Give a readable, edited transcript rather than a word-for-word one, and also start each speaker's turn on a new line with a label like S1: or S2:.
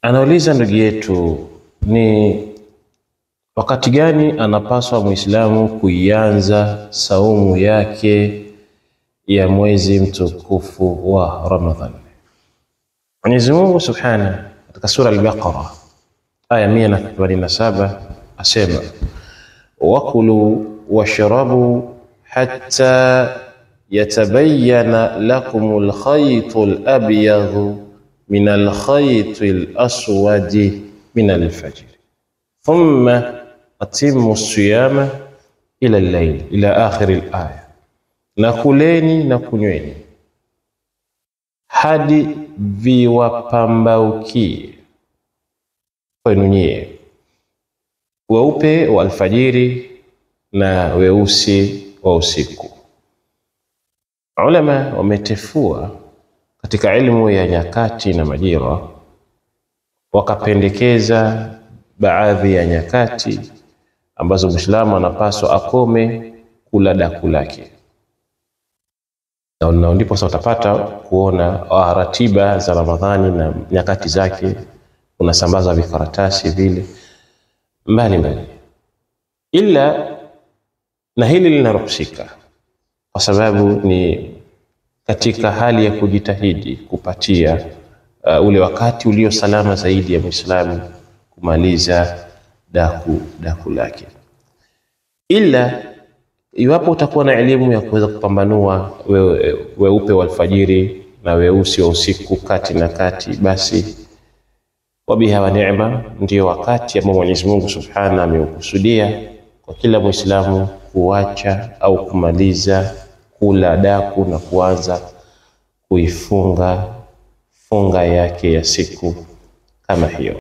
S1: Anauliza ndugu yetu, ni wakati gani anapaswa Muislamu kuianza saumu yake ya mwezi mtukufu wa Ramadhani? Mwenyezi Mungu Subhanahu katika sura Al-Baqara aya 187 asema, wakulu washrabu hatta yatabayyana lakumul khaytul abyadhu من الخيط الأسود من الفجر ثم أتموا الصيام إلى الليل إلى آخر الآية. Nakuleni na kunyweni hadi viwapambaukie kwenu nyie weupe wa alfajiri na weusi wa usiku. Ulama wametefua katika elimu ya nyakati na majira, wakapendekeza baadhi ya nyakati ambazo Muislamu anapaswa akome kula daku lake, na ndipo sasa utapata kuona ratiba za Ramadhani na nyakati zake, unasambaza vikaratasi vile mbalimbali. Ila na hili linaruhusika kwa sababu ni katika hali ya kujitahidi kupatia ule wakati ulio salama zaidi ya Muislamu kumaliza daku lake. Ila iwapo utakuwa na elimu ya kuweza kupambanua weupe wa alfajiri na weusi wa usiku kati na kati, basi wabiha wa neema, ndio wakati ambao Mwenyezi Mungu Subhanahu ameukusudia kwa kila Muislamu kuacha au kumaliza kula daku na kuanza kuifunga funga yake ya siku kama hiyo.